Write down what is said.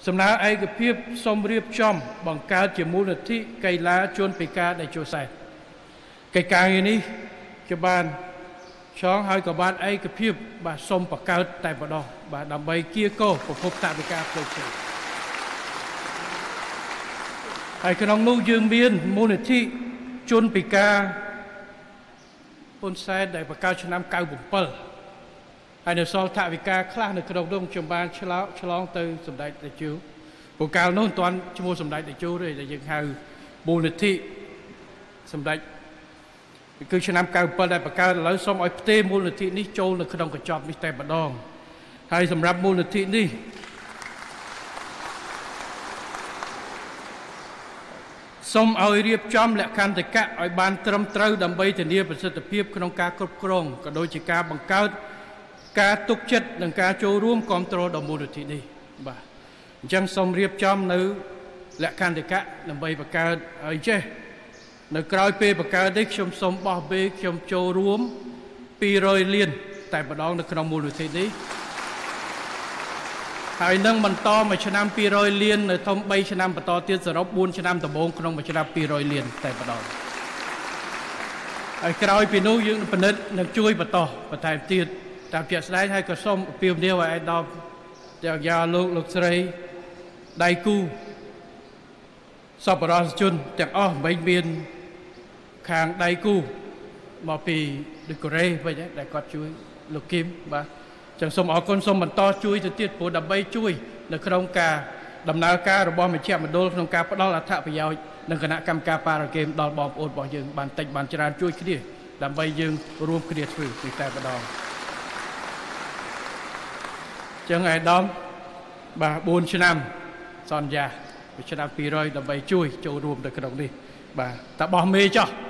សំណើឯកភាពសូមរៀបចំបង្កើតជាមូលនិធិកីឡាជនពិការដែលចូលសែនកិច្ចការនេះជាបានឆ្លងហើយក៏បានឯកភាពបាទសូមបង្កើតតែម្ដងបាទដើម្បីគៀកោប្រភពថវិកាផ្សេងៗហើយក្នុងនោះយើងមានមូលនិធិជនពិការហ៊ុនសែនដែលបង្កើតឆ្នាំ97ហើយនៅសល់ថវិកាខ្លះនៅក្នុងនោះខ្ញុំបានឆ្លងទៅសម្ដេចតេជោពូកាលនោះមិនទាន់ឈ្មោះសម្ដេចតេជោទេដែលយើងហៅមូលនិធិសម្ដេចគឺឆ្នាំ97ដែលបង្កើតឥឡូវសូមឲ្យផ្ទេរមូលនិធិនេះចូលនៅក្នុងកញ្ចប់នេះតែម្ដងហើយសម្រាប់មូលនិធិនេះសូមឲ្យរៀបចំលក្ខន្តិកៈឲ្យបានត្រឹមត្រូវដើម្បីធានាប្រសិទ្ធភាពក្នុងការគ្រប់គ្រងក៏ដូចជាការបង្កើតការទុកចិត្តនិងការចូលរួមគ្រប់គ្រងដល់មូលនិធិនេះបាទអញ្ចឹងសូមរៀបចំនៅលក្ខន្តិកៈដើម្បីបង្កើតឲ្យចេះនៅក្រោយពេលបង្កើតនេះខ្ញុំសូមបោះបេខ្ញុំចូលរួម200លានតែម្ដងនៅក្នុងមូលនិធិនេះហើយនឹងបន្តមួយឆ្នាំ200លាននៅធំ3ឆ្នាំបន្តទៀតសរុប4ឆ្នាំដំបូងក្នុងមួយឆ្នាំ200លានតែម្ដងហើយក្រោយពីនោះយើងពិនិត្យនឹងជួយបន្តបន្ថែមទៀតតាមជាក់ស្ដែងហើយក៏សូមអំពាវនាវឲ្យអាយដាមទាំងយ៉ាលោកស្រីដៃគូសប្បុរសជនទាំងអស់មិនមានខាងដៃគូមកពីកូរ៉េវិញដែលគាត់ជួយលោកគឹមបាទចឹងសូមអរគុណសូមបន្តជួយទៅទៀតព្រោះដើម្បីជួយនៅក្នុងការដំណើរការរបស់មជ្ឈមណ្ឌលក្នុងការផ្ដល់អត្ថប្រយោជន៍និងគណៈកម្មការប៉ារ៉ាហ្គេមដល់បងប្អូនរបស់យើងបានតិចបានច្រើនជួយគ្នាដើម្បីយើងរួមគ្នាធ្វើពីតែម្ដងចឹងអាយដាមបាទ4ឆ្នាំសន្យាឆ្នាំ200ដើម្បីជួយចូលរួមនៅក្នុងនេះបាទតើបោះមេចោះ